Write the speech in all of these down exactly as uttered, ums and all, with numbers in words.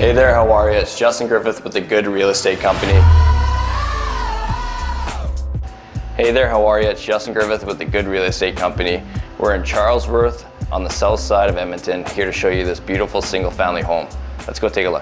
Hey there, how are you? It's Justin Griffith with the Good Real Estate Company. Hey there, how are you? It's Justin Griffith with the Good Real Estate Company. We're in Charlesworth on the south side of Edmonton, here to show you this beautiful single family home. Let's go take a look.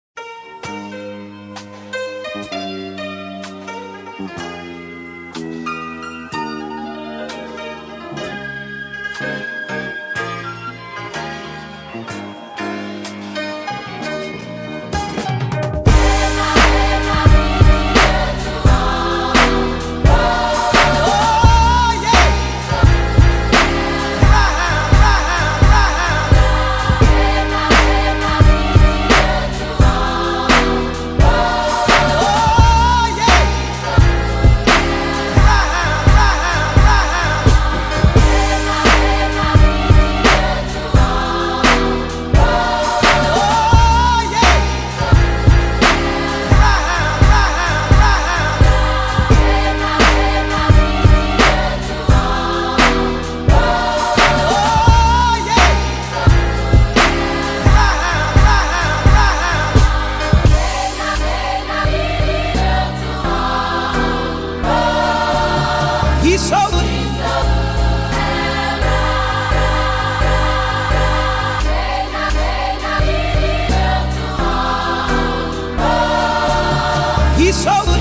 He's so good. He's so good.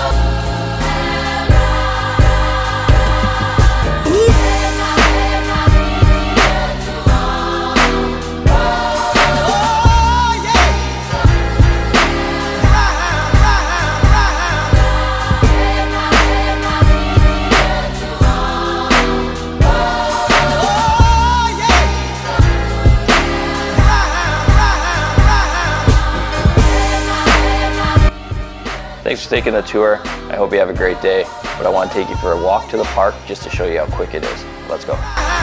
Thanks for taking the tour. I hope you have a great day, but I want to take you for a walk to the park just to show you how quick it is. Let's go.